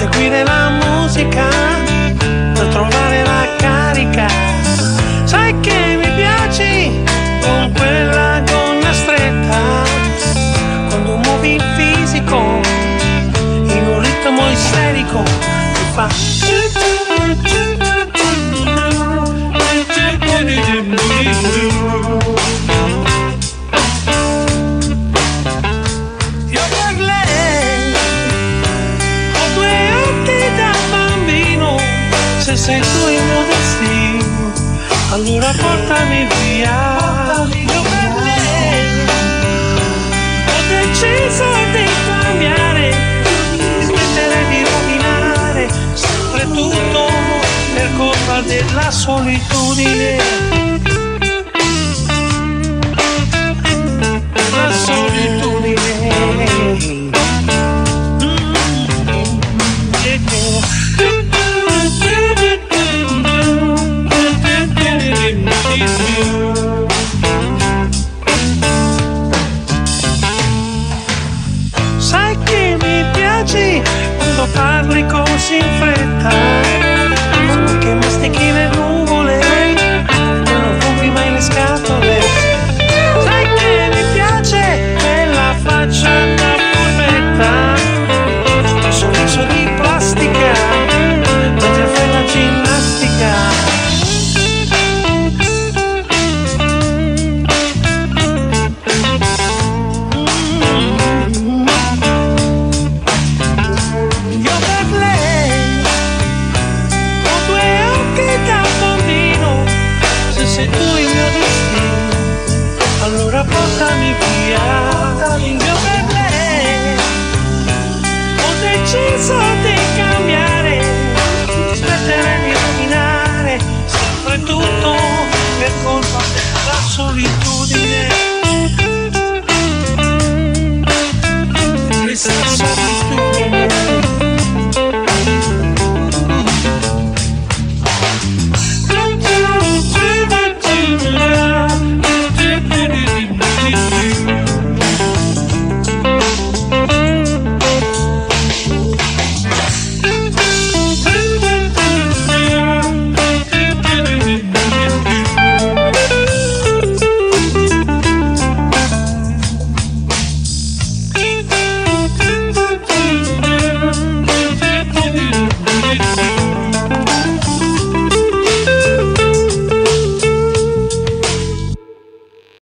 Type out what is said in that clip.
seguire la musica per trovare la carica. Sai che mi piaci con quella gonna stretta, quando muovi il fisico in un ritmo isterico mi fa. Io per lei ho due occhi da bambino, se sei tu il mio destino, allora portami via. Io per lei ho deciso di cambiare, di smettere di rovinare sempre tutto per colpa della solitudine. La solitudine. Sai che mi piaci quando parli così in fretta, come che mastichi le nuvole, non rompi mai le scatole. Sai che mi piace quella faccia da furbetta, un sorriso di plastica mentre fai la ginnastica. Io per lei ho due occhi da bambino, se sei tu il mio destino, allora portami via. Io per lei ho deciso di cambiare, di smettere di rovinare sempre tutto per colpa della solitudine.